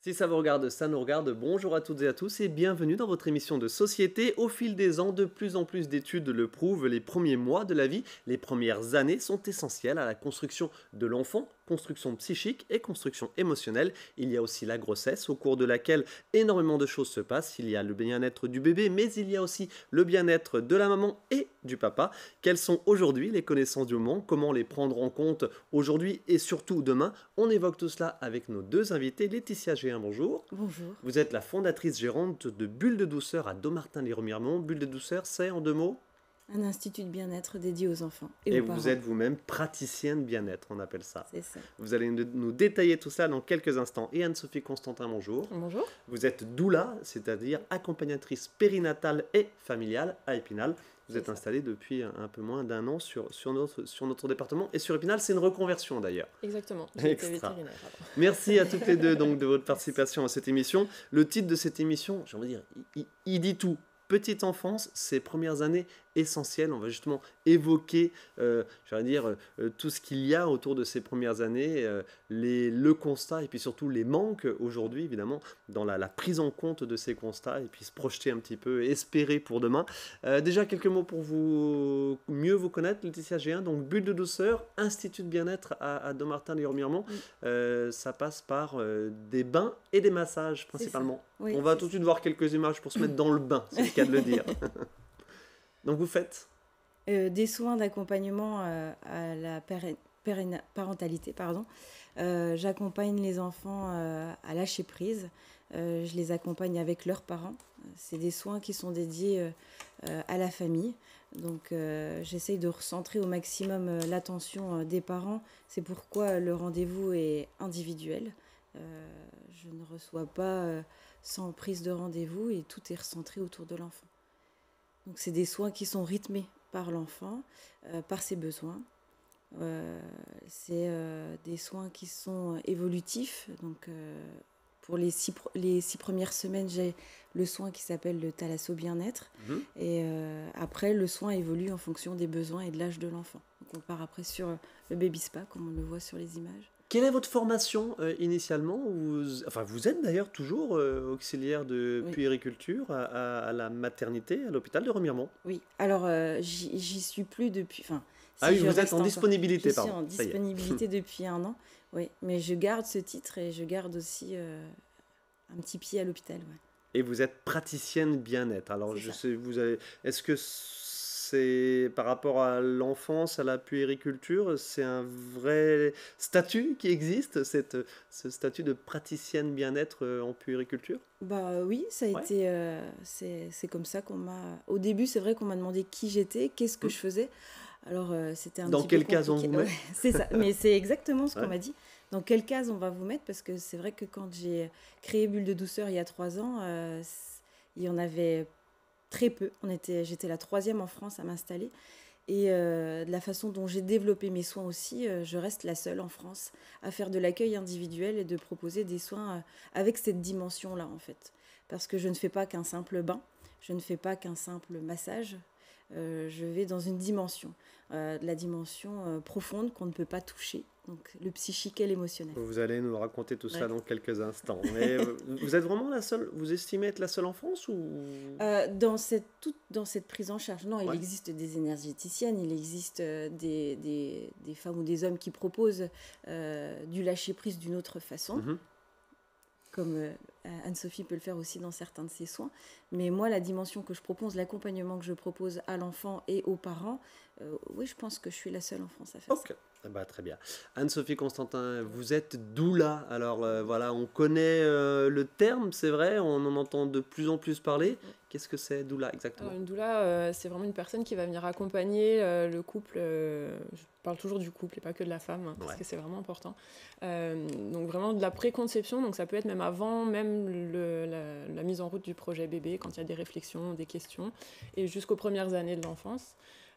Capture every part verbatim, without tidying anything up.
Si ça vous regarde, ça nous regarde. Bonjour à toutes et à tous et bienvenue dans votre émission de société. Au fil des ans, de plus en plus d'études le prouvent, les premiers mois de la vie, les premières années sont essentielles à la construction de l'enfant, construction psychique et construction émotionnelle. Il y a aussi la grossesse, au cours de laquelle énormément de choses se passent. Il y a le bien-être du bébé, mais il y a aussi le bien-être de la maman et du papa. Quelles sont aujourd'hui les connaissances du moment? Comment les prendre en compte aujourd'hui et surtout demain? On évoque tout cela avec nos deux invités. Laetitia Géhin, bonjour. Bonjour. Vous êtes la fondatrice gérante de Bulle de Douceur à Dommartin-lès-Remiremont. Bulle de Douceur, c'est en deux mots? Un institut de bien-être dédié aux enfants et, Et aux vous parents. êtes vous-même praticienne bien-être, on appelle ça. C'est ça. Vous allez nous nous détailler tout ça dans quelques instants. Et Anne-Sophie Constantin, bonjour. Bonjour. Vous êtes doula, c'est-à-dire accompagnatrice périnatale et familiale à Épinal. Vous C'est êtes ça. installée depuis un peu moins d'un an sur, sur, notre, sur notre département. Et sur Épinal, c'est une reconversion d'ailleurs. Exactement. J'ai été Extra. vétérinaire avant. Merci à toutes les deux donc, de votre participation à cette émission. Le titre de cette émission, j'ai envie de dire, il, il- il dit tout. Petite enfance, ses premières années essentielles. On va justement évoquer, euh, j'allais dire, euh, tout ce qu'il y a autour de ces premières années, euh, les, le constat et puis surtout les manques aujourd'hui, évidemment, dans la, la prise en compte de ces constats et puis se projeter un petit peu, espérer pour demain. Euh, déjà, quelques mots pour vous mieux vous connaître, Laetitia Géhin. Donc, Bulle de Douceur, Institut de bien-être à, à Dommartin-lès-Remiremont. Oui. Euh, ça passe par euh, des bains et des massages principalement. Oui, On va c'est tout de ça. suite voir quelques images pour se mettre dans le bain, c'est le cas de le dire. Donc vous faites Euh, des soins d'accompagnement euh, à la péri- péri- parentalité. Pardon. Euh, j'accompagne les enfants euh, à lâcher prise. Euh, je les accompagne avec leurs parents. C'est des soins qui sont dédiés euh, euh, à la famille. Donc euh, j'essaye de recentrer au maximum euh, l'attention euh, des parents. C'est pourquoi le rendez-vous est individuel. Euh, je ne reçois pas euh, sans prise de rendez-vous et tout est recentré autour de l'enfant. Donc c'est des soins qui sont rythmés par l'enfant, euh, par ses besoins. Euh, c'est euh, des soins qui sont évolutifs. Donc euh, pour les six, pro- les six premières semaines, j'ai le soin qui s'appelle le thalasso bien-être. Mhm. Et euh, après, le soin évolue en fonction des besoins et de l'âge de l'enfant. Donc on part après sur euh, le baby spa, comme on le voit sur les images. Quelle est votre formation euh, initialement? vous, Enfin, vous êtes d'ailleurs toujours euh, auxiliaire de Oui. puériculture à, à- à la maternité à l'hôpital de Remiremont. Oui, alors euh, j'y j'y suis plus depuis... Enfin, Ah si oui, je vous êtes reste en encore- disponibilité, Je suis pardon. en Ça y est. disponibilité depuis un an, oui. Mais je garde ce titre et je garde aussi euh, un petit pied à l'hôpital, ouais. Et vous êtes praticienne bien-être. Alors, C'est je ça. sais, vous avez. Est-ce que c'est par rapport à l'enfance, à la puériculture, c'est un vrai statut qui existe, cette, ce statut de praticienne bien-être euh, en puériculture? Bah oui, ça a Ouais. été... euh, c'est c'est comme ça qu'on m'a... Au début, c'est vrai qu'on m'a demandé qui j'étais, qu'est-ce que Mm. je faisais. Alors, euh, c'était un Dans petit peu quelle case on compliqué. vous met? Ouais, c'est ça, mais c'est exactement ce qu'on Ouais. m'a dit. Dans quelle case on va vous mettre? Parce que c'est vrai que quand j'ai créé Bulle de Douceur il y a trois ans, euh, c- il y en avait très peu. On était, j'étais la troisième en France à m'installer. Et euh, de la façon dont j'ai développé mes soins aussi, euh, je reste la seule en France à faire de l'accueil individuel et de proposer des soins euh, avec cette dimension-là, en fait. Parce que je ne fais pas qu'un simple bain, je ne fais pas qu'un simple massage. Euh, je vais dans une dimension, euh, de la dimension euh, profonde qu'on ne peut pas toucher, donc le psychique et l'émotionnel. Vous allez nous raconter tout ça Ouais. dans quelques instants. Mais euh, vous êtes vraiment la seule, vous estimez être la seule en France ou... Euh, dans, cette, toute, dans cette prise en charge, non, il Ouais. existe des énergéticiennes, il existe euh, des, des, des femmes ou des hommes qui proposent euh, du lâcher-prise d'une autre façon, Mhm. comme euh, Anne-Sophie peut le faire aussi dans certains de ses soins. Mais moi, la dimension que je propose, l'accompagnement que je propose à l'enfant et aux parents, euh, oui, je pense que je suis la seule en France à faire ça. Ok, eh ben, très bien. Anne-Sophie Constantin, vous êtes doula. Alors euh, voilà, on connaît euh, le terme, c'est vrai, on en entend de plus en plus parler. Qu'est-ce que c'est doula exactement? Alors, une doula, euh, c'est vraiment une personne qui va venir accompagner euh, le couple. euh, je parle toujours du couple et pas que de la femme, hein, parce Ouais. que c'est vraiment important. Euh, donc vraiment de la préconception, donc ça peut être même avant, même le- la, la mise en route du projet bébé, quand il y a des réflexions, des questions, et jusqu'aux premières années de l'enfance.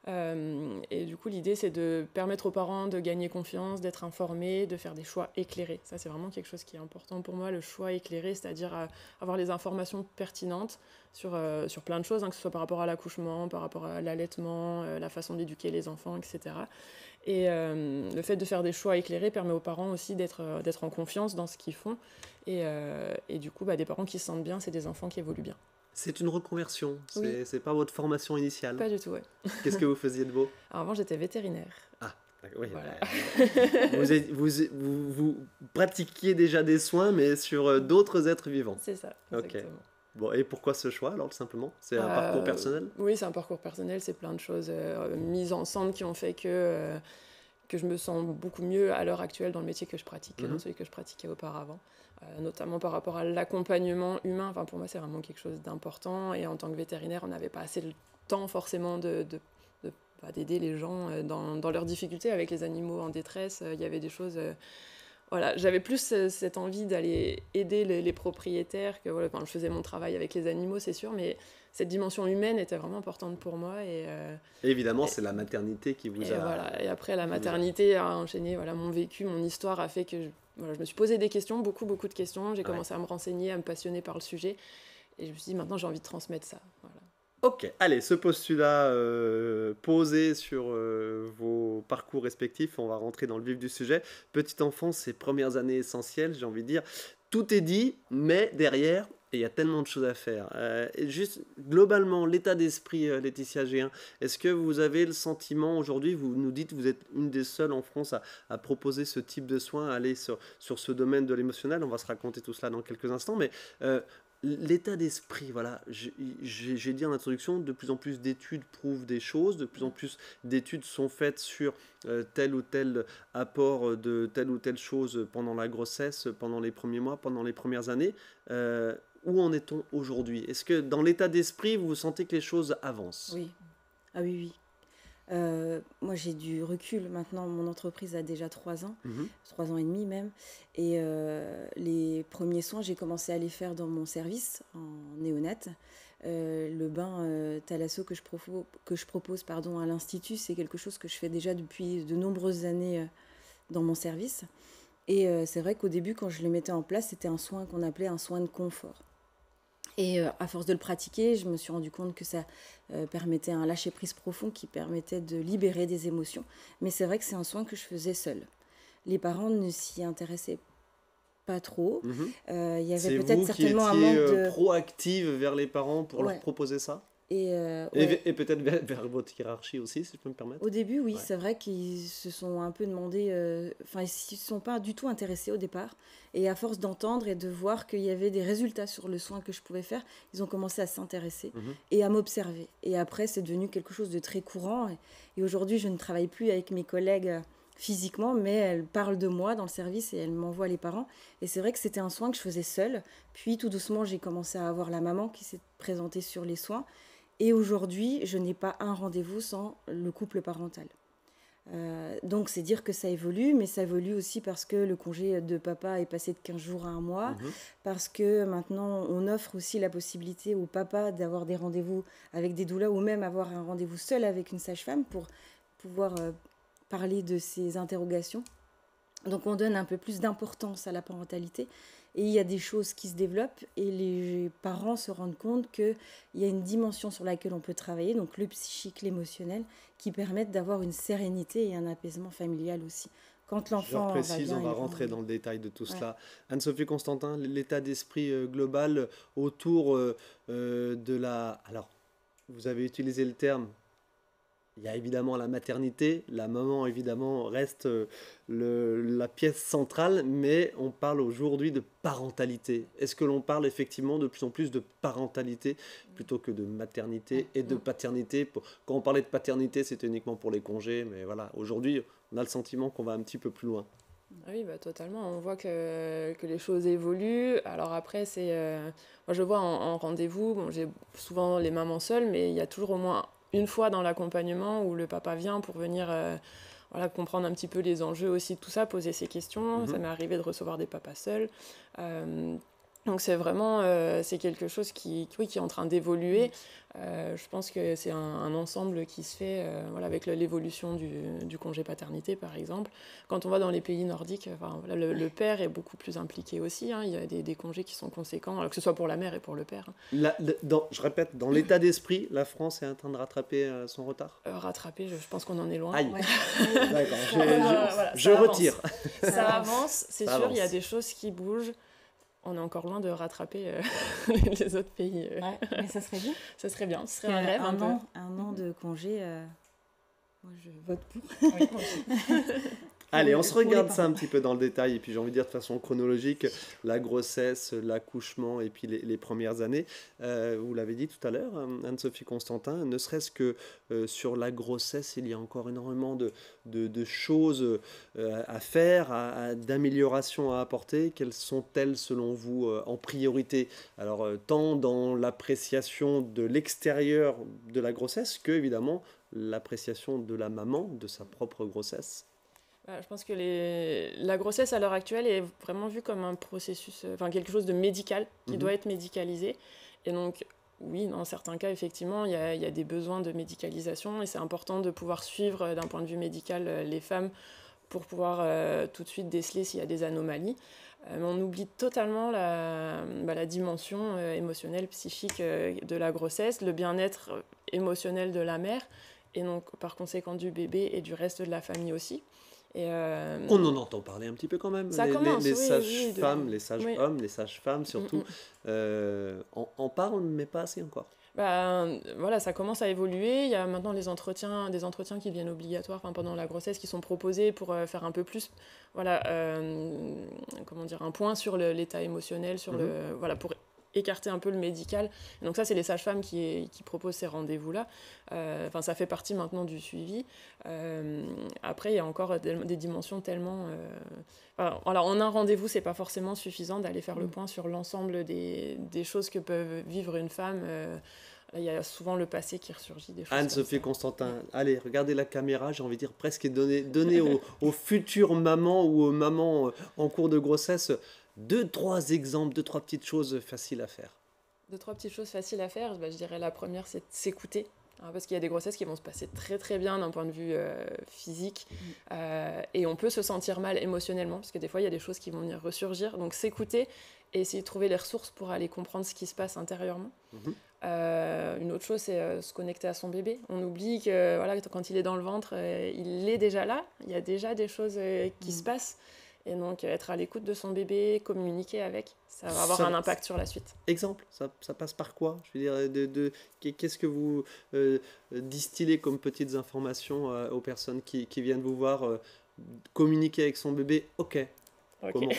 Euh, et du coup, l'idée, c'est de permettre aux parents de gagner confiance, d'être informés, de faire des choix éclairés. Ça, c'est vraiment quelque chose qui est important pour moi, le choix éclairé, c'est-à-dire euh, avoir les informations pertinentes sur, euh, sur plein de choses, hein, que ce soit par rapport à l'accouchement, par rapport à l'allaitement, euh, la façon d'éduquer les enfants, et cetera. Et euh, le fait de faire des choix éclairés permet aux parents aussi d'être, euh, d'être en confiance dans ce qu'ils font. Et, euh, et du coup, bah, des parents qui se sentent bien, c'est des enfants qui évoluent bien. C'est une reconversion, c'est, Oui. c'est pas votre formation initiale. Pas du tout, ouais. Qu'est-ce que vous faisiez de beau? Alors avant, j'étais vétérinaire. Ah, oui. Voilà. Bah, vous, êtes- vous, vous, vous pratiquiez déjà des soins, mais sur euh, d'autres êtres vivants. C'est ça, Ok. exactement. Bon, et pourquoi ce choix, alors, tout simplement? C'est un Euh, parcours personnel? Oui, c'est un parcours personnel, c'est plein de choses euh, mises ensemble qui ont fait que, euh, que je me sens beaucoup mieux à l'heure actuelle dans le métier que je pratique que Mhm. dans celui que je pratiquais auparavant. Euh, notamment par rapport à l'accompagnement humain. Enfin, pour moi, c'est vraiment quelque chose d'important. Et en tant que vétérinaire, on n'avait pas assez le temps forcément de, de, de, bah, d'aider les gens euh, dans, dans leurs difficultés avec les animaux en détresse. Euh, Il y avait des choses... euh, voilà, j'avais plus euh, cette envie d'aller aider les, les propriétaires, que voilà, enfin, je faisais mon travail avec les animaux, c'est sûr, mais cette dimension humaine était vraiment importante pour moi. Et, euh, Et évidemment, et- c'est la maternité qui vous et, a... voilà. Et après, la qui vous a- maternité a enchaîné voilà, mon vécu, mon histoire a fait que je, voilà, je me suis posé des questions, beaucoup, beaucoup de questions. J'ai Ouais. commencé à me renseigner, à me passionner par le sujet. Et je me suis dit, maintenant, j'ai envie de transmettre ça. Voilà. Ok, allez, ce postulat euh, posé sur euh, vos parcours respectifs, on va rentrer dans le vif du sujet. Petite enfance, ses premières années essentielles, j'ai envie de dire, tout est dit, mais derrière, il y a tellement de choses à faire. Euh, et juste, globalement, l'état d'esprit, euh, Laetitia Géhin, est-ce que vous avez le sentiment aujourd'hui, vous nous dites que vous êtes une des seules en France à, à proposer ce type de soins, à aller sur, sur ce domaine de l'émotionnel, on va se raconter tout cela dans quelques instants, mais... euh, l'état d'esprit, voilà, j'ai j'ai- j'ai dit en introduction, de plus en plus d'études prouvent des choses, de plus en plus d'études sont faites sur euh, tel ou tel apport de telle ou telle chose pendant la grossesse, pendant les premiers mois, pendant les premières années. Euh, où en est-on aujourd'hui? Est-ce que dans l'état d'esprit, vous sentez que les choses avancent? Oui. Ah oui, oui. Euh, moi, j'ai du recul maintenant. Mon entreprise a déjà trois ans, Mhm. trois ans et demi même. Et euh, les premiers soins, j'ai commencé à les faire dans mon service en néonat. Euh, le bain euh, thalasso que je, propo- que je propose pardon, à l'Institut, c'est quelque chose que je fais déjà depuis de nombreuses années euh, dans mon service. Et euh, c'est vrai qu'au début, quand je le mettais en place, c'était un soin qu'on appelait un soin de confort. Et euh, à force de le pratiquer, je me suis rendu compte que ça euh, permettait un lâcher-prise profond qui permettait de libérer des émotions. Mais c'est vrai que c'est un soin que je faisais seule. Les parents ne s'y intéressaient pas trop. Mhm. Euh, Il y avait C'est peut-être vous qui certainement un étiez manque euh, de... proactive vers les parents pour leur Ouais. proposer ça? Et, euh, Et, ouais. et peut-être vers, vers votre hiérarchie aussi, si je peux me permettre? Au début, oui, Ouais. c'est vrai qu'ils se sont un peu demandé, euh, enfin, ils ne se sont pas du tout intéressés au départ. Et à force d'entendre et de voir qu'il y avait des résultats sur le soin que je pouvais faire, ils ont commencé à s'intéresser Mhm. et à m'observer. Et après, c'est devenu quelque chose de très courant. Et, et aujourd'hui, je ne travaille plus avec mes collègues euh, physiquement, mais elles parlent de moi dans le service et elles m'envoient les parents. Et c'est vrai que c'était un soin que je faisais seule. Puis, tout doucement, j'ai commencé à avoir la maman qui s'est présentée sur les soins. Et aujourd'hui, je n'ai pas un rendez-vous sans le couple parental. Euh, donc c'est dire que ça évolue, mais ça évolue aussi parce que le congé de papa est passé de quinze jours à un mois, Mhm. parce que maintenant on offre aussi la possibilité au papa d'avoir des rendez-vous avec des doulas ou même avoir un rendez-vous seul avec une sage-femme pour pouvoir euh, parler de ses interrogations. Donc on donne un peu plus d'importance à la parentalité et il y a des choses qui se développent et les parents se rendent compte qu'il y a une dimension sur laquelle on peut travailler, donc le psychique, l'émotionnel, qui permettent d'avoir une sérénité et un apaisement familial aussi. Quand Je l'enfant va précise, bien, on il va va rentrer bien. dans le détail de tout Ouais. cela. Anne-Sophie Constantin, l'état d'esprit euh, global euh, autour euh, euh, de la... Alors, vous avez utilisé le terme, il y a évidemment la maternité, la maman évidemment reste euh, le- la pièce centrale, mais on parle aujourd'hui de parentalité. Est-ce que l'on parle effectivement de plus en plus de parentalité plutôt que de maternité et de Mm. paternité? Pour- Quand on parlait de paternité, c'était uniquement pour les congés, mais voilà, aujourd'hui, on a le sentiment qu'on va un petit peu plus loin. Ah oui, bah, totalement. On voit que, que les choses évoluent. Alors après, c'est, euh, moi je vois en, en rendez-vous, bon, j'ai souvent les mamans seules, mais il y a toujours au moins une fois dans l'accompagnement où le papa vient pour venir euh, voilà, comprendre un petit peu les enjeux aussi de tout ça, poser ses questions. Ça Mhm. m'est arrivé de recevoir des papas seuls. Euh, Donc c'est vraiment euh, c'est quelque chose qui, oui, qui est en train d'évoluer. Euh, je pense que c'est un, un ensemble qui se fait euh, voilà, avec le- l'évolution du, du congé paternité, par exemple. Quand on va dans les pays nordiques, enfin, voilà, le, le père est beaucoup plus impliqué aussi, hein. Il y a des, des congés qui sont conséquents, alors que ce soit pour la mère et pour le père, hein. La- le- dans, je répète, dans l'état d'esprit, la France est en train de rattraper euh, son retard. Euh, rattraper, je, je pense qu'on en est loin. Aïe, Ouais. d'accord, je, Euh, je- voilà, je ça avance. retire. Ça Ça avance, c'est Ça sûr, il y a avance. des choses qui bougent. On est encore loin de rattraper euh, les autres pays. euh. Ouais, mais ça serait bien. Ça serait bien, ce serait Un, un rêve un, un peu. an, un an de congé, euh, moi je vote pour. Oui, moi aussi. Allez, on les- se pour les regarde ça parents. un petit peu dans le détail, et puis j'ai envie de dire de façon chronologique, la grossesse, l'accouchement et puis les, les premières années. Euh, vous l'avez dit tout à l'heure, hein, Anne-Sophie Constantin, ne serait-ce que euh, sur la grossesse, il y a encore énormément de, de, de choses euh, à faire, à- à- d'améliorations à apporter. Quelles sont-elles selon vous euh, en priorité? Alors, euh, tant dans l'appréciation de l'extérieur de la grossesse que, évidemment, l'appréciation de la maman de sa propre grossesse. Voilà, je pense que les... la grossesse à l'heure actuelle est vraiment vue comme un processus, euh, enfin quelque chose de médical qui Mhm. doit être médicalisé. Et donc, oui, dans certains cas, effectivement, il y a, il y a des besoins de médicalisation et c'est important de pouvoir suivre euh, d'un point de vue médical euh, les femmes pour pouvoir euh, tout de suite déceler s'il y a des anomalies. Euh, mais on oublie totalement la, bah, la dimension euh, émotionnelle, psychique euh, de la grossesse, le bien-être euh, émotionnel de la mère et donc par conséquent du bébé et du reste de la famille aussi. Et euh, On en entend parler un petit peu quand même. Ça les, commence, les, les oui, oui, sages-femmes, de- les oui. sages-hommes, les sages-femmes Mm, surtout, mm. euh, en, en parlent, mais pas assez encore. Bah, voilà, ça commence à évoluer. Il y a maintenant les entretiens, des entretiens qui deviennent obligatoires, enfin, pendant la grossesse, qui sont proposés pour euh, faire un peu plus, voilà, euh, comment dire, un point sur le- l'état émotionnel, sur Mhm. le, voilà, pour écarter un peu le médical. Et donc ça, c'est les sages-femmes qui, qui proposent ces rendez-vous-là. Euh, Enfin, ça fait partie maintenant du suivi. Euh, après, il y a encore des, des dimensions tellement... euh, enfin, voilà, en un rendez-vous, c'est pas forcément suffisant d'aller faire le Mm. point sur l'ensemble des, des choses que peut vivre une femme. Euh, il y a souvent le passé qui ressurgit, des choses comme Anne-Sophie ça. Constantin, allez, regardez la caméra, j'ai envie de dire presque et donner, donner aux, aux futures mamans ou aux mamans euh, en cours de grossesse deux, trois exemples, deux, trois petites choses faciles à faire. Deux, trois petites choses faciles à faire. Bah, je dirais la première, c'est de s'écouter. Hein, parce qu'il y a des grossesses qui vont se passer très très bien d'un point de vue euh, physique. Euh, et on peut se sentir mal émotionnellement, parce que des fois, il y a des choses qui vont venir ressurgir. Donc s'écouter et essayer de trouver les ressources pour aller comprendre ce qui se passe intérieurement. Mhm. Euh, une autre chose, c'est euh, se connecter à son bébé. On oublie que voilà, quand il est dans le ventre, euh, il est déjà là. Il y a déjà des choses euh, qui Mhm. se passent. Et donc, euh, être à l'écoute de son bébé, communiquer avec, ça va avoir Ça- un impact sur la suite. Exemple, ça, ça passe par quoi? Je veux dire, de, de- qu'est-ce que vous euh, distillez comme petites informations euh, aux personnes qui, qui viennent vous voir euh, communiquer avec son bébé? Ok, Ok. comment?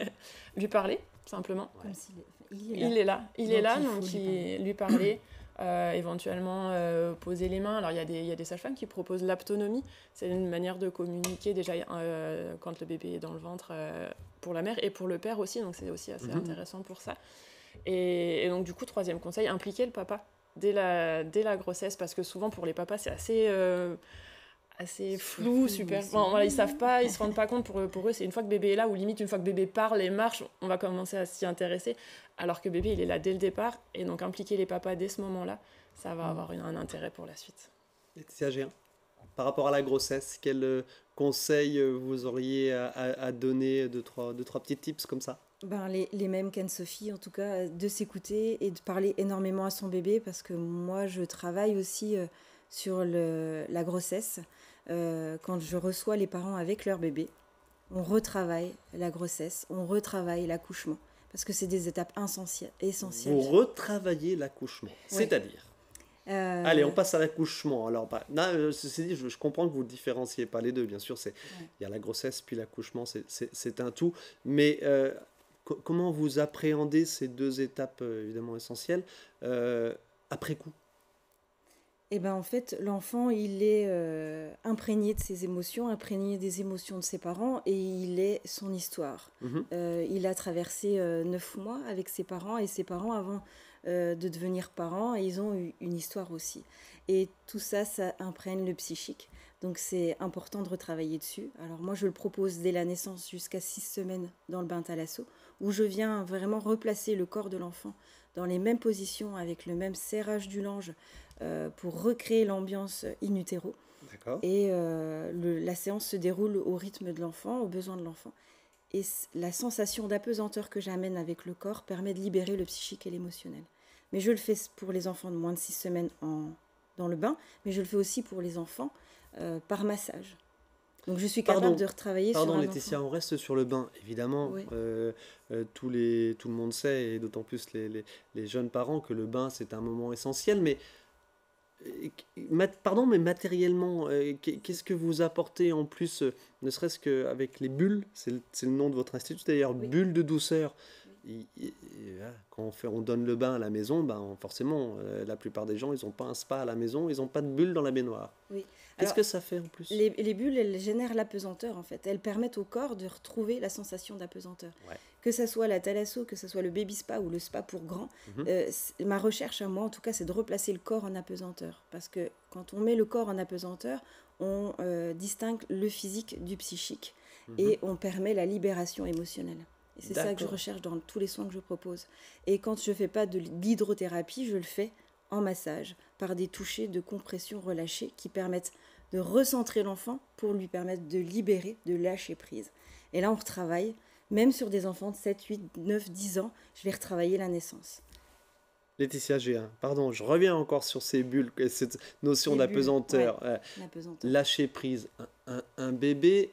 Lui parler, simplement. Comme s'il est- il est là. Il est là, il Donc, est là, il faut donc lui il- lui parler, euh, éventuellement euh, poser les mains. Alors il y a des, il y a des sages-femmes qui proposent l'aptonomie, c'est une manière de communiquer déjà euh, quand le bébé est dans le ventre euh, pour la mère et pour le père aussi, donc c'est aussi assez Mhm. intéressant pour ça. Et, et donc du coup, troisième conseil, impliquer le papa dès la, dès la grossesse, parce que souvent pour les papas c'est assez... euh, assez flou, flou super. aussi. Bon, voilà, ils savent pas, ils se rendent pas compte. Pour, pour eux, c'est une fois que bébé est là, ou limite une fois que bébé parle et marche, on va commencer à s'y intéresser. Alors que bébé, il est là dès le départ, et donc impliquer les papas dès ce moment-là, ça va avoir une- un intérêt pour la suite. Laetitia Géant, par rapport à la grossesse, quels euh, conseils euh, vous auriez à, à- à donner? Deux trois, deux, trois petits tips comme ça? Ben, les, les mêmes qu'Anne-Sophie, en tout cas, de s'écouter et de parler énormément à son bébé, parce que moi, je travaille aussi euh, sur le, la grossesse. Euh, quand je reçois les parents avec leur bébé, on retravaille la grossesse, on retravaille l'accouchement, parce que c'est des étapes essentielles. essentielles. Vous retravaillez l'accouchement, c'est-à-dire? Euh, Allez, on passe à l'accouchement. Alors, bah, non, euh, ceci dit, je, je comprends que vous ne différenciez pas les deux. Bien sûr, c'est il Ouais. y a la grossesse puis l'accouchement, c'est- c'est c'est un tout. Mais euh, co- comment vous appréhendez ces deux étapes euh, évidemment essentielles euh, après coup? Eh ben, en fait, l'enfant, il est euh, imprégné de ses émotions, imprégné des émotions de ses parents, et il est son histoire. Mhm. Euh, il a traversé euh, neuf mois avec ses parents, et ses parents, avant euh, de devenir parents, ils ont eu une histoire aussi. Et tout ça, ça imprègne le psychique. Donc c'est important de retravailler dessus. Alors moi je le propose dès la naissance jusqu'à six semaines dans le bain thalasso, où je viens vraiment replacer le corps de l'enfant dans les mêmes positions avec le même serrage du lange euh, pour recréer l'ambiance in utero. D'accord. Et euh, le, la séance se déroule au rythme de l'enfant, aux besoins de l'enfant. Et la sensation d'apesanteur que j'amène avec le corps permet de libérer le psychique et l'émotionnel. Mais je le fais pour les enfants de moins de six semaines en, dans le bain, mais je le fais aussi pour les enfants euh, par massage. Donc je suis capable Pardon, de retravailler pardon, sur un Laetitia, enfant. on reste sur le bain, évidemment. Oui. euh, euh, tous les, tout le monde sait, et d'autant plus les, les, les jeunes parents, que le bain, c'est un moment essentiel. Mais, euh, mat- pardon, mais matériellement, euh, qu'est- qu'est-ce que vous apportez en plus, euh, ne serait-ce qu'avec les bulles, c'est le, c'est le nom de votre institut d'ailleurs, Oui. bulles de douceur. Il- il- il- voilà, quand on, fait, on donne le bain à la maison, ben, forcément, euh, la plupart des gens, ils n'ont pas un spa à la maison, ils n'ont pas de bulles dans la baignoire. Oui. Qu'est-ce Alors, que ça fait en plus? les, les bulles, elles génèrent l'apesanteur en fait. Elles permettent au corps de retrouver la sensation d'apesanteur. Ouais. Que ça soit la thalasso, que ce soit le baby spa ou le spa pour grands, Mhm. euh, c'est- ma recherche à moi en tout cas, c'est de replacer le corps en apesanteur. Parce que quand on met le corps en apesanteur, on euh, distingue le physique du psychique Mhm. et on permet la libération émotionnelle. Et c'est ça que je D'accord. recherche dans tous les soins que je propose. Et quand je ne fais pas de l'hydrothérapie, je le fais en massage, par des touchés de compression relâchés qui permettent de recentrer l'enfant pour lui permettre de libérer, de lâcher prise. Et là, on retravaille, même sur des enfants de sept, huit, neuf, dix ans, je vais retravailler la naissance. Laetitia G un, pardon, je reviens encore sur ces bulles, et cette notion Les bulles, d'apesanteur. Euh, L'apesanteur. lâcher prise. Un, un- un bébé,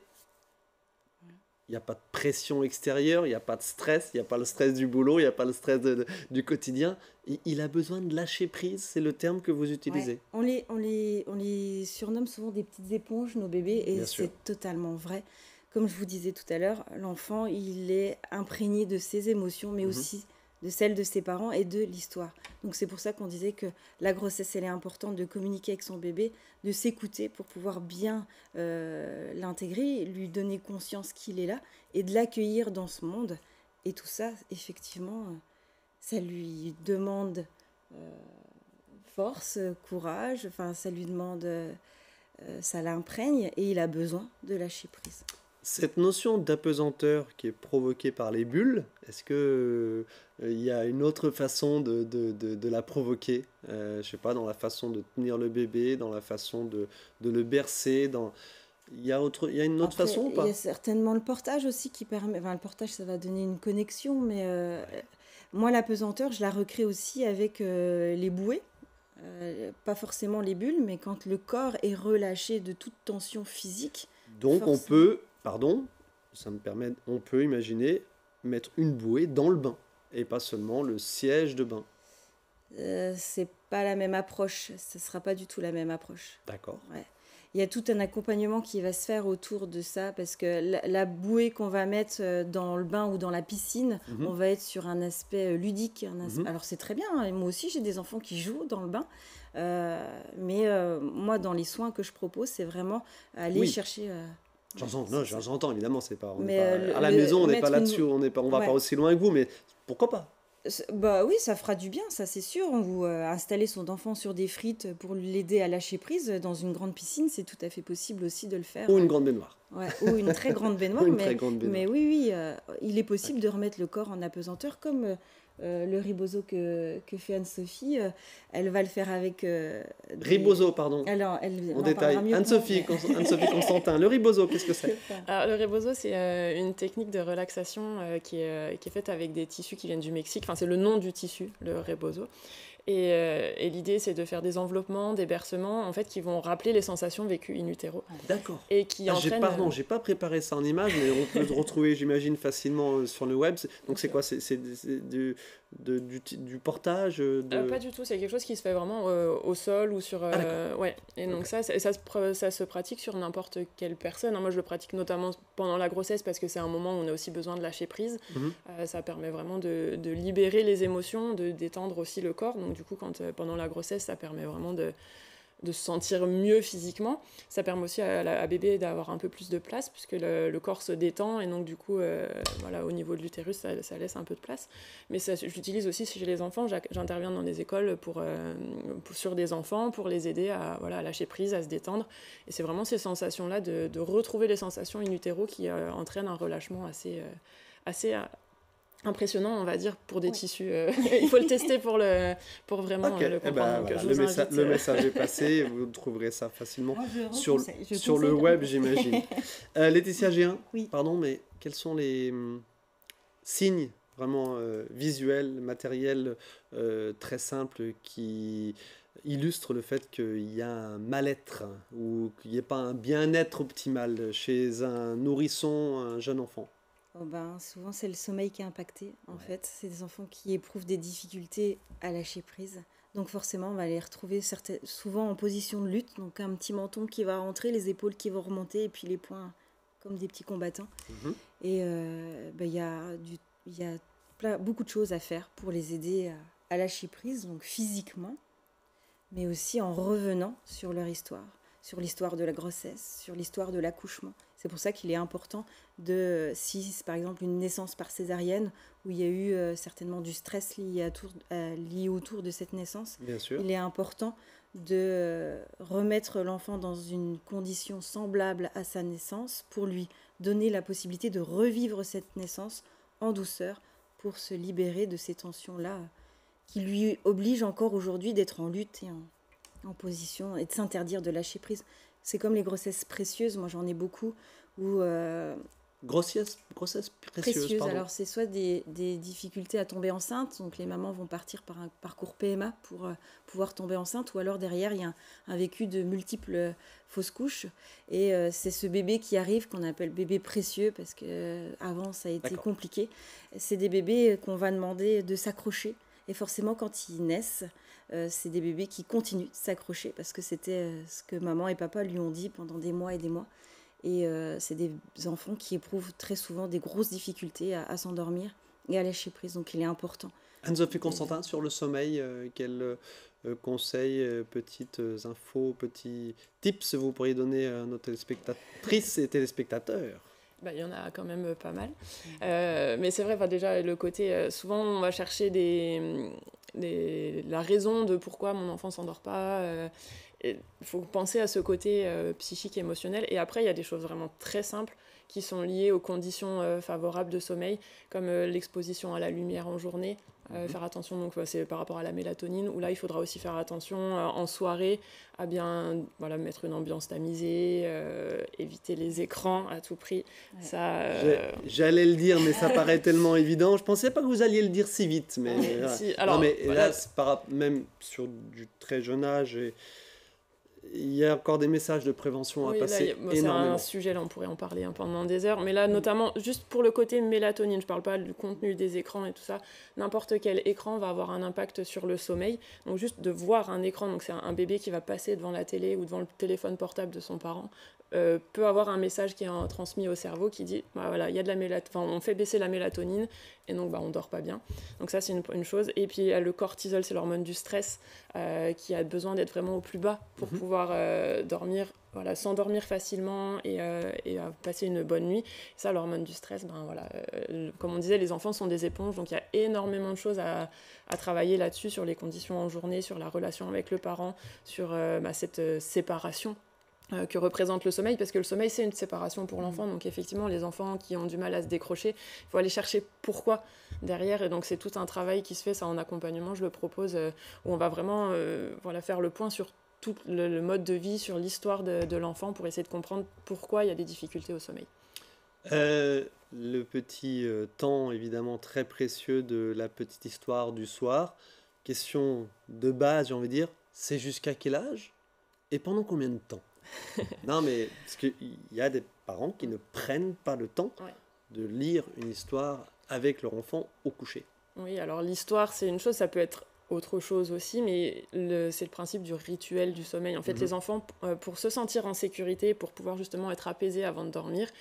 il n'y a pas de pression extérieure, il n'y a pas de stress, il n'y a pas le stress du boulot, il n'y a pas le stress de- de- du quotidien. Il, il a besoin de lâcher prise, c'est le terme que vous utilisez. Ouais. On, les, on, les, on les surnomme souvent des petites éponges, nos bébés, et Bien sûr. c'est totalement vrai. Comme je vous disais tout à l'heure, l'enfant, il est imprégné de ses émotions, mais Mhm. aussi de celles de ses parents et de l'histoire. Donc c'est pour ça qu'on disait que la grossesse, elle est importante de communiquer avec son bébé, de s'écouter pour pouvoir bien euh, l'intégrer, lui donner conscience qu'il est là et de l'accueillir dans ce monde. Et tout ça, effectivement, euh, ça lui demande euh, force, courage, enfin ça lui demande, euh, euh, ça l'imprègne et il a besoin de lâcher prise. Cette notion d'apesanteur qui est provoquée par les bulles, est-ce que euh, il y a une autre façon de, de, de, de la provoquer? Euh, je sais pas, dans la façon de tenir le bébé, dans la façon de, de le bercer, dans... Il y a autre, il y a une autre Après, façon ou il pas? y a certainement le portage aussi qui permet. Enfin, le portage, ça va donner une connexion, mais euh, moi, la pesanteur, je la recrée aussi avec euh, les bouées. Euh, pas forcément les bulles, mais quand le corps est relâché de toute tension physique. Donc on Forcément. peut, pardon, ça me permet, on peut imaginer mettre une bouée dans le bain et pas seulement le siège de bain. Euh, c'est pas la même approche. Ce sera pas du tout la même approche. D'accord. Ouais. Il y a tout un accompagnement qui va se faire autour de ça parce que la, la bouée qu'on va mettre euh, dans le bain ou dans la piscine, Mhm. on va être sur un aspect euh, ludique. Un as- Mhm. Alors c'est très bien, hein, moi aussi j'ai des enfants qui jouent dans le bain, Euh, mais euh, moi dans les soins que je propose, c'est vraiment aller Oui. chercher. euh, J'entends, ouais, non, c'est ça. j'entends évidemment, c'est pas, on Mais, n'est pas- euh, le- à la le- maison, on n'est mettre pas une- là-dessus, on n'est pas, on va Ouais. pas aussi loin que vous, mais pourquoi pas? C'est- Bah oui, ça fera du bien, ça c'est sûr. Ou euh, installer son enfant sur des frites pour l'aider à lâcher prise dans une grande piscine, c'est tout à fait possible aussi de le faire. Ou une euh, grande baignoire. Ouais, ou une très grande baignoire, Ou une mais, très grande baignoire. mais oui, oui, euh, il est possible de remettre le corps en apesanteur, comme euh, euh, le ribozo que, que fait Anne-Sophie. euh, elle va le faire avec... euh, des- Ribozo, pardon. Alors, elle En en détail. parlera mieux que moi, Anne-Sophie mais- Cons- Anne-Sophie Constantin. Le ribozo, qu'est-ce que c'est? Alors, le rebozo, c'est euh, une technique de relaxation euh, qui, est, euh, qui est faite avec des tissus qui viennent du Mexique. Enfin, c'est le nom du tissu, le rebozo. Et, euh, et l'idée, c'est de faire des enveloppements, des bercements, en fait, qui vont rappeler les sensations vécues in utero. D'accord. Et qui Ah, j'ai, entraînent... pardon, euh, j'ai pas préparé ça en image, mais on peut le retrouver, j'imagine, facilement euh, sur le web. C'est- Donc c'est quoi? C'est, c'est, c'est du, de- du, ti- du portage euh, de... Euh, pas du tout, c'est quelque chose qui se fait vraiment euh, au sol ou sur... euh, Ah, ouais, et donc Ok. ça, ça, ça se, pr- ça se pratique sur n'importe quelle personne. hein. Moi, je le pratique notamment pendant la grossesse parce que c'est un moment où on a aussi besoin de lâcher prise. Mhm. Euh, ça permet vraiment de, de libérer les émotions, de détendre aussi le corps. Donc du coup, quand, euh, pendant la grossesse, ça permet vraiment de, de se sentir mieux physiquement. Ça permet aussi à, la, à bébé d'avoir un peu plus de place puisque le, le corps se détend et donc du coup euh, voilà, au niveau de l'utérus ça, ça laisse un peu de place. Mais ça, j'utilise aussi chez les enfants, j'interviens dans des écoles pour, euh, pour, sur des enfants pour les aider à, voilà, à lâcher prise, à se détendre. Et c'est vraiment ces sensations-là de, de retrouver les sensations in utero qui euh, entraînent un relâchement assez, euh, assez euh, impressionnant, on va dire, pour des oui. tissus. Euh, il faut le tester pour, le, pour vraiment okay. euh, le comprendre. Eh ben, voilà, le, messa invite, le euh... message est passé, vous trouverez ça facilement Moi, sur, sur le web, j'imagine. euh, Laetitia G un, oui. pardon, mais quels sont les hum, signes vraiment euh, visuels, matériels, euh, très simples qui illustrent le fait qu'il y a un mal-être ou qu'il n'y ait pas un bien-être optimal chez un nourrisson, un jeune enfant? Oh ben, souvent, c'est le sommeil qui est impacté, en ouais. fait. C'est des enfants qui éprouvent des difficultés à lâcher prise. Donc forcément, on va les retrouver certaines, souvent en position de lutte. Donc un petit menton qui va rentrer, les épaules qui vont remonter, et puis les poings comme des petits combattants. Mm-hmm. Et euh, ben, y a, du, y a plein, beaucoup de choses à faire pour les aider à, à lâcher prise, donc physiquement, mais aussi en revenant sur leur histoire, sur l'histoire de la grossesse, sur l'histoire de l'accouchement. C'est pour ça qu'il est important de, si c'est par exemple une naissance par césarienne, où il y a eu euh, certainement du stress lié, à tour, à, lié autour de cette naissance, Bien sûr. Il est important de euh, remettre l'enfant dans une condition semblable à sa naissance pour lui donner la possibilité de revivre cette naissance en douceur pour se libérer de ces tensions-là qui lui obligent encore aujourd'hui d'être en lutte et en, en position et de s'interdire de lâcher prise. C'est comme les grossesses précieuses, moi j'en ai beaucoup, où... Euh, grossesse, grossesse précieuse, précieuse. pardon. Alors c'est soit des, des difficultés à tomber enceinte, donc les mamans vont partir par un parcours P M A pour euh, pouvoir tomber enceinte, ou alors derrière il y a un, un vécu de multiples fausses couches, et euh, c'est ce bébé qui arrive, qu'on appelle bébé précieux, parce qu'avant euh, ça a été D'accord. compliqué. C'est des bébés qu'on va demander de s'accrocher, et forcément quand ils naissent, Euh, c'est des bébés qui continuent de s'accrocher parce que c'était euh, ce que maman et papa lui ont dit pendant des mois et des mois. Et euh, c'est des enfants qui éprouvent très souvent des grosses difficultés à, à s'endormir et à lâcher prise. Donc il est important. Anne-Sophie Constantin, sur le sommeil, euh, quels euh, conseils, euh, petites infos, petits tips vous pourriez donner à nos téléspectatrices et téléspectateurs? Bah, il y en a quand même pas mal. Euh, mais c'est vrai, bah, déjà, le côté... Euh, souvent, on va chercher des, des, la raison de pourquoi mon enfant ne s'endort pas. Euh, il faut penser à ce côté euh, psychique et émotionnel. Et après, il y a des choses vraiment très simples qui sont liées aux conditions euh, favorables de sommeil, comme euh, l'exposition à la lumière en journée. Euh, mmh. Faire attention, donc c'est par rapport à la mélatonine, où là il faudra aussi faire attention euh, en soirée à bien voilà, mettre une ambiance tamisée, euh, éviter les écrans à tout prix. Ouais. Ça, euh... J'allais le dire, mais ça paraît tellement évident. Je pensais pas que vous alliez le dire si vite, mais, ah, si. Alors, non, mais voilà. là, par... même sur du très jeune âge. Et... il y a encore des messages de prévention oui, à passer là, bon, énormément. C'est un sujet, là, on pourrait en parler hein, pendant des heures. Mais là, notamment, juste pour le côté mélatonine, je ne parle pas du contenu des écrans et tout ça. N'importe quel écran va avoir un impact sur le sommeil. Donc, juste de voir un écran, donc c'est un, un bébé qui va passer devant la télé ou devant le téléphone portable de son parent, euh, peut avoir un message qui est euh, transmis au cerveau qui dit bah, voilà, y a de la mélat- on fait baisser la mélatonine et donc bah, on ne dort pas bien. Donc, ça, c'est une, une chose. Et puis, il y a le cortisol, c'est l'hormone du stress euh, qui a besoin d'être vraiment au plus bas pour mmh. pouvoir euh, dormir, voilà, s'endormir facilement et, euh, et euh, passer une bonne nuit. Ça, l'hormone du stress, ben, voilà, euh, comme on disait, les enfants sont des éponges, donc il y a énormément de choses à, à travailler là-dessus, sur les conditions en journée, sur la relation avec le parent, sur euh, bah, cette euh, séparation euh, que représente le sommeil, parce que le sommeil, c'est une séparation pour l'enfant. Donc effectivement, les enfants qui ont du mal à se décrocher, il faut aller chercher pourquoi derrière. Et donc c'est tout un travail qui se fait, ça en accompagnement, je le propose, euh, où on va vraiment euh, voilà, faire le point sur tout le, le mode de vie, sur l'histoire de, de l'enfant pour essayer de comprendre pourquoi il y a des difficultés au sommeil. Euh, le petit euh, temps, évidemment, très précieux de la petite histoire du soir. Question de base, j'ai envie de dire, c'est jusqu'à quel âge et pendant combien de temps? Non, mais parce qu'il y a des parents qui ne prennent pas le temps ouais. de lire une histoire avec leur enfant au coucher. Oui, alors l'histoire, c'est une chose, ça peut être autre chose aussi, mais le, c'est le principe du rituel du sommeil. En fait, mmh. les enfants, euh, pour se sentir en sécurité, pour pouvoir justement être apaisés avant de dormir,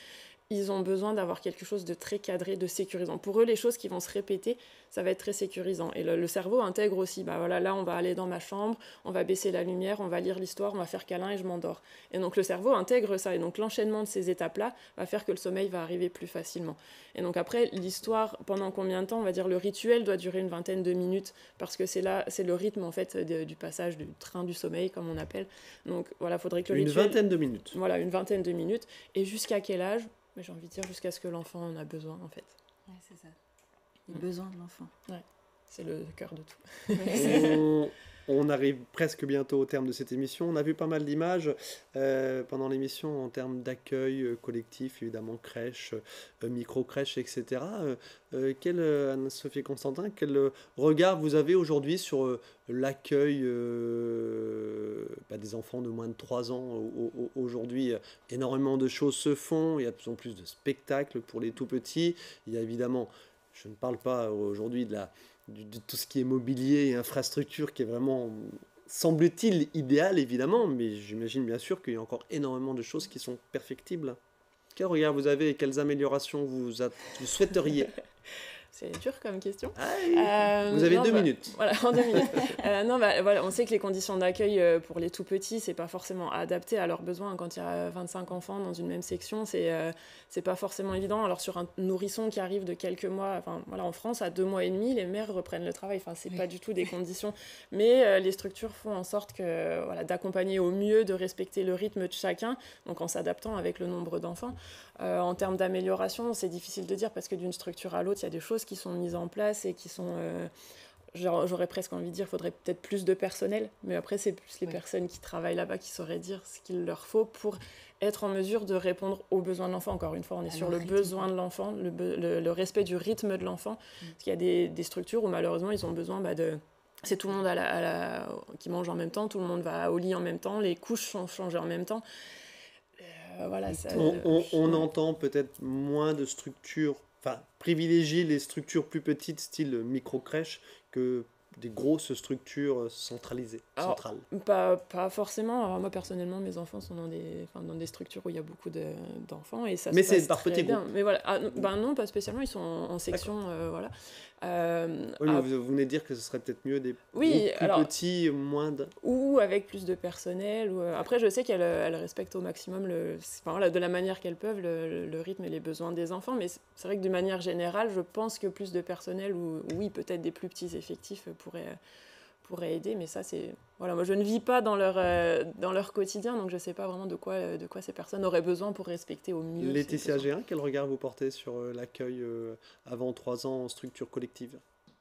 ils ont besoin d'avoir quelque chose de très cadré, de sécurisant. Pour eux, les choses qui vont se répéter, ça va être très sécurisant. Et le, le cerveau intègre aussi, bah voilà, là, on va aller dans ma chambre, on va baisser la lumière, on va lire l'histoire, on va faire câlin et je m'endors. Et donc, le cerveau intègre ça. Et donc, l'enchaînement de ces étapes-là va faire que le sommeil va arriver plus facilement. Et donc, après, l'histoire, pendant combien de temps? On va dire le rituel doit durer une vingtaine de minutes parce que c'est là, c'est le rythme, en fait, de, du passage du train du sommeil, comme on appelle. Donc, voilà, il faudrait que le Une rituel... vingtaine de minutes. Voilà, une vingtaine de minutes. Et jusqu'à quel âge? Mais j'ai envie de dire jusqu'à ce que l'enfant en a besoin, en fait. Ouais, c'est ça. Les besoins de l'enfant. Ouais, c'est le cœur de tout. on, on arrive presque bientôt au terme de cette émission. On a vu pas mal d'images euh, pendant l'émission en termes d'accueil euh, collectif, évidemment, crèche, euh, micro-crèche, et cetera. Euh, euh, quel, euh, Anne-Sophie Constantin, quel euh, regard vous avez aujourd'hui sur euh, l'accueil euh, bah, des enfants de moins de trois ans? au, au, Aujourd'hui, énormément de choses se font. Il y a de plus en plus de spectacles pour les tout-petits. Il y a évidemment, je ne parle pas aujourd'hui de la... de tout ce qui est mobilier et infrastructure qui est vraiment, semble-t-il, idéal évidemment, mais j'imagine bien sûr qu'il y a encore énormément de choses qui sont perfectibles. Quel regard vous avez et quelles améliorations vous, a- vous souhaiteriez? C'est dur comme question. Ah oui. Euh, Vous avez non, deux bah, minutes. Voilà, en deux minutes. Euh, non, bah, voilà, on sait que les conditions d'accueil euh, pour les tout petits, c'est pas forcément adapté à leurs besoins. Quand il y a vingt-cinq enfants dans une même section, c'est euh, c'est pas forcément évident. Alors sur un nourrisson qui arrive de quelques mois, enfin voilà, en France, à deux mois et demi, les mères reprennent le travail. Enfin, c'est Oui. pas du tout des conditions, mais euh, les structures font en sorte que voilà, d'accompagner au mieux, de respecter le rythme de chacun, donc en s'adaptant avec le nombre d'enfants. Euh, en termes d'amélioration, c'est difficile de dire parce que d'une structure à l'autre, il y a des choses qui sont mises en place et qui sont... Euh, genre, j'aurais presque envie de dire qu'il faudrait peut-être plus de personnel, mais après, c'est plus les Oui. personnes qui travaillent là-bas qui sauraient dire ce qu'il leur faut pour être en mesure de répondre aux besoins de l'enfant. Encore une fois, on est À sur leur le rythme. besoin de l'enfant, le, be- le, le respect du rythme de l'enfant. Mm. Parce qu'il y a des, des structures où malheureusement, ils ont besoin bah, de... C'est tout le monde à la, à la- qui mange en même temps, tout le monde va au lit en même temps, les couches sont changées en même temps. Euh, voilà, ça, On, on- on ouais. entend peut-être moins de structures, enfin, privilégier les structures plus petites, style micro-crèche, que des grosses structures centralisées, Alors, centrales. Pas, pas forcément. Alors, moi, personnellement, mes enfants sont dans des, enfin, dans des structures où il y a beaucoup de- d'enfants et ça Mais se c'est passe par très petits bien. groupes. Mais voilà. Ah, non, ben non, pas spécialement. Ils sont en, en section, euh, voilà. Euh, Oui, mais ah, vous, vous venez de dire que ce serait peut-être mieux des Oui, groupes plus alors- petits, moins de... ou avec plus de personnel. Ou, euh, après, je sais qu'elles elles respectent au maximum, le, enfin, voilà, de la manière qu'elles peuvent, le, le rythme et les besoins des enfants. Mais c'est c'est vrai que d'une manière générale, je pense que plus de personnel ou oui, peut-être des plus petits effectifs pourraient pourrait aider, mais ça c'est voilà, moi je ne vis pas dans leur euh, dans leur quotidien, donc je sais pas vraiment de quoi de quoi ces personnes auraient besoin pour respecter au mieux. Laetitia ces besoins. Gérin, quel regard vous portez sur euh, l'accueil euh, avant trois ans en structure collective?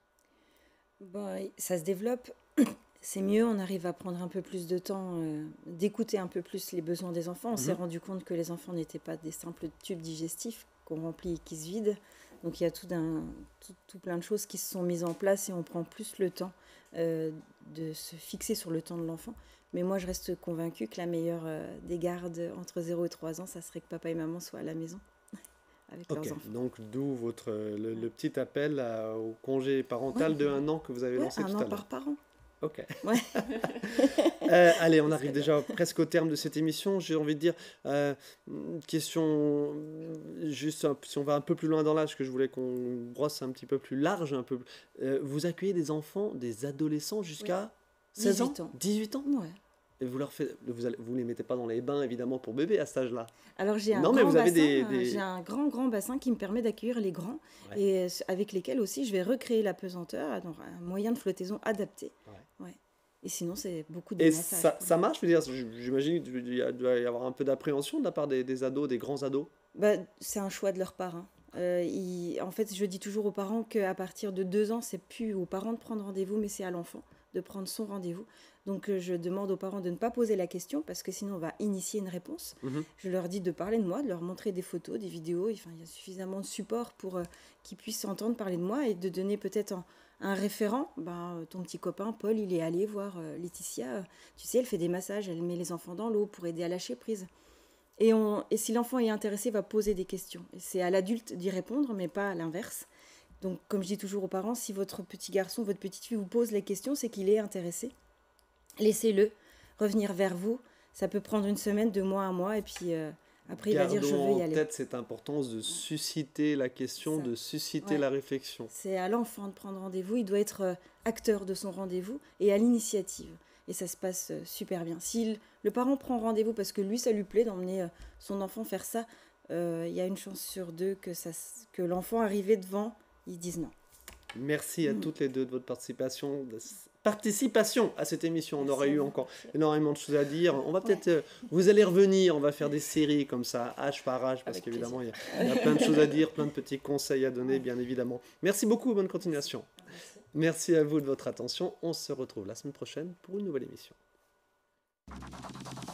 Bon, ça se développe. C'est mieux, on arrive à prendre un peu plus de temps, euh, d'écouter un peu plus les besoins des enfants. On s'est Mhm. rendu compte que les enfants n'étaient pas des simples tubes digestifs qu'on remplit et qui se vident. Donc il y a tout, d'un, tout, tout plein de choses qui se sont mises en place et on prend plus le temps euh, de se fixer sur le temps de l'enfant. Mais moi, je reste convaincue que la meilleure euh, des gardes entre zéro et trois ans, ça serait que papa et maman soient à la maison avec Ok, leurs enfants. donc d'où votre, euh, le, le petit appel à- au congé parental Ouais. de un an que vous avez Ouais, lancé un tout à an l'heure. par parent. Ok. Ouais. Euh, allez, on Ce arrive serait déjà presque au terme de cette émission. J'ai envie de dire, euh, une question, euh, juste un- si on va un peu plus loin dans l'âge, que je voulais qu'on brosse un petit peu plus large, un peu. Euh, vous accueillez des enfants, des adolescents jusqu'à seize ans, dix-huit ans. dix-huit ans, Ouais. et vous leur faites, vous allez, vous les mettez pas dans les bains évidemment pour bébé à cet âge-là. Alors j'ai un Non, mais grand vous avez bassin, des- euh, des- j'ai un grand grand bassin qui me permet d'accueillir les grands Ouais. et euh, avec lesquels aussi je vais recréer la pesanteur, donc un moyen de flottaison adapté. Ouais. Ouais. Et sinon c'est beaucoup de Et massage. ça, quoi. ça marche, je veux dire, j'imagine qu'il y a- doit y avoir un peu d'appréhension de la part des, des ados, des grands ados. Bah, c'est un choix de leurs parents. Euh, ils- en fait, je dis toujours aux parents qu'à partir de deux ans, c'est plus aux parents de prendre rendez-vous, mais c'est à l'enfant de prendre son rendez-vous. Donc, euh, je demande aux parents de ne pas poser la question parce que sinon, on va initier une réponse. Mhm. Je leur dis de parler de moi, de leur montrer des photos, des vidéos. Enfin, il y a suffisamment de support pour euh, qu'ils puissent entendre parler de moi et de donner peut-être un, un référent. Ben, euh, ton petit copain, Paul, il est allé voir euh, Laetitia. euh, tu sais, elle fait des massages, elle met les enfants dans l'eau pour aider à lâcher prise. Et, on, et si l'enfant est intéressé, il va poser des questions. Et c'est à l'adulte d'y répondre, mais pas à l'inverse. Donc, comme je dis toujours aux parents, si votre petit garçon, votre petite fille vous pose les questions, c'est qu'il est intéressé. Laissez-le revenir vers vous. Ça peut prendre une semaine, deux mois, un mois, et puis euh, Après, il va dire, je Gardons veux y en aller. tête cette importance de susciter la question, Ça. de susciter Ouais. la réflexion. C'est à l'enfant de prendre rendez-vous, il doit être euh, acteur de son rendez-vous et à l'initiative. Et ça se passe euh, super bien. Si le parent prend rendez-vous parce que lui, ça lui plaît d'emmener euh, son enfant faire ça, euh, il y a une chance sur deux que, ça, s- que l'enfant arrivé devant, il dise non. Merci à Mm. toutes les deux de votre participation, de s- participation à cette émission. On Merci aurait à eu vous. encore énormément de choses à dire. On va Ouais. peut-être, euh, vous allez revenir, on va faire des séries comme ça, âge par âge, parce Avec qu'évidemment, il y, plaisir. a il y a plein de choses à dire, plein de petits conseils à donner, Ouais. bien évidemment. Merci beaucoup, bonne continuation. Merci. Merci à vous de votre attention. On se retrouve la semaine prochaine pour une nouvelle émission.